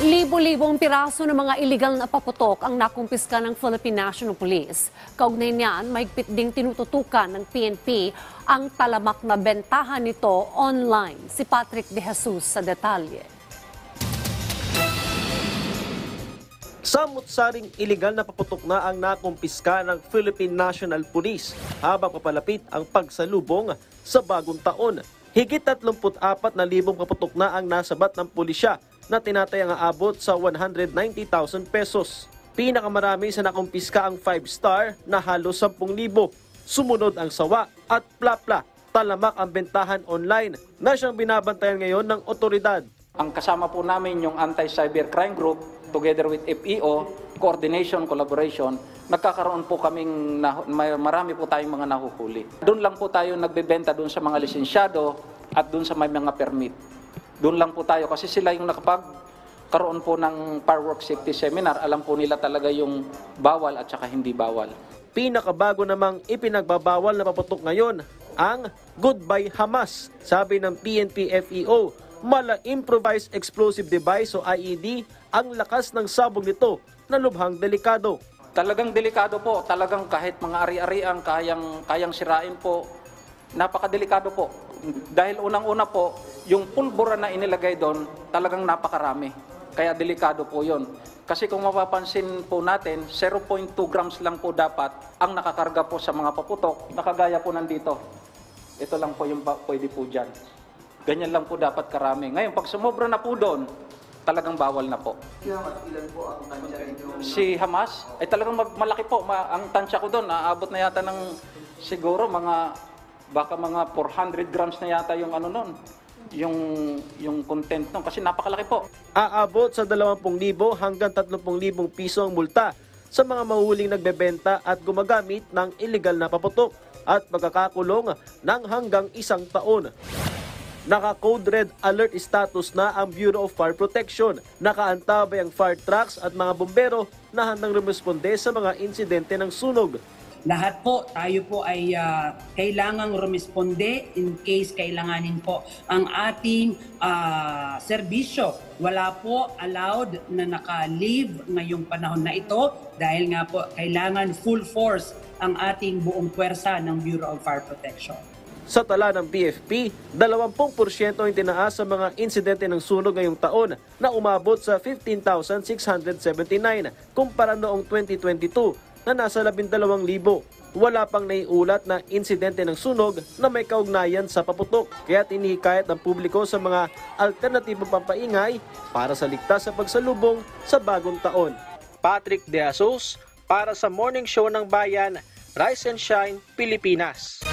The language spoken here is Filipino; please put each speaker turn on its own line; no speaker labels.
Libo-libong piraso ng mga iligal na paputok ang nakumpiska ng Philippine National Police. Kaugnay niyan, mahigpit ding tinututukan ng PNP ang talamak na bentahan nito online. Si Patrick De Jesus sa detalye.
Samut-saring iligal na paputok na ang nakumpiska ng Philippine National Police habang papalapit ang pagsalubong sa bagong taon. Higit 34,000 paputok na ang nasabat ng pulisya na tinatayang aabot sa 190,000 pesos. Pinakamarami sa nakumpiska ang 5-star na halos 10,000. Sumunod ang sawa at plapla. Talamak ang bentahan online na siyang binabantayan ngayon ng otoridad.
Ang kasama po namin yung Anti-Cybercrime Group together with FEO, coordination, collaboration, nagkakaroon po kaming, marami po tayong mga nahuhuli. Doon lang po tayo nagbebenta doon sa mga lisensyado at doon sa may mga permit. Doon lang po tayo kasi sila yung nakapagkaroon po ng fireworks safety seminar. Alam po nila talaga yung bawal at saka hindi bawal.
Pinakabago namang ipinagbabawal na paputok ngayon ang Goodbye Hamas. Sabi ng PNP FEO, mala improvised explosive device o IED ang lakas ng sabog nito na lubhang delikado.
Talagang delikado po. Talagang kahit mga ari-arian kayang sirain po. Napakadelikado po. Dahil unang-una po, yung pulbura na inilagay doon, talagang napakarami. Kaya delikado po yun. Kasi kung mapapansin po natin, 0.2 grams lang po dapat ang nakakarga po sa mga paputok. Nakagaya po nandito. Ito lang po yung pwede po dyan. Ganyan lang po dapat karami. Ngayon, pag sumobra na po doon, talagang bawal na po.
Ilan po ang tansya ninyo?
Si Hamas, ay talagang malaki po. Ang tansya ko doon, naabot na yata ng siguro baka mga 400 grams na yata yung ano nun, yung content nun, kasi napakalaki po.
Aabot sa 20,000 hanggang 30,000 piso ang multa sa mga mahuhuling nagbebenta at gumagamit ng iligal na paputok at pagkakakulong ng hanggang 1 taon. Naka-code red alert status na ang Bureau of Fire Protection. Nakaantabay ang fire trucks at mga bombero na handang rumisponde sa mga insidente ng sunog.
Lahat po, tayo po ay kailangang rumisponde in case kailanganin po ang ating serbisyo. Wala po allowed na naka-leave ngayong panahon na ito dahil nga po kailangan full force ang ating buong puwersa ng Bureau of Fire Protection.
Sa tala ng BFP, 20% ang tinaas sa mga insidente ng sunog ngayong taon na umabot sa 15,679 kumpara noong 2022 na nasa 12,000. Wala pang naiulat na insidente ng sunog na may kaugnayan sa paputok, kaya tinihikayat ng publiko sa mga alternatibong pampaingay para sa ligtas sa pagsalubong sa bagong taon. Patrick De Jesus para sa Morning Show ng Bayan, Rise and Shine, Pilipinas.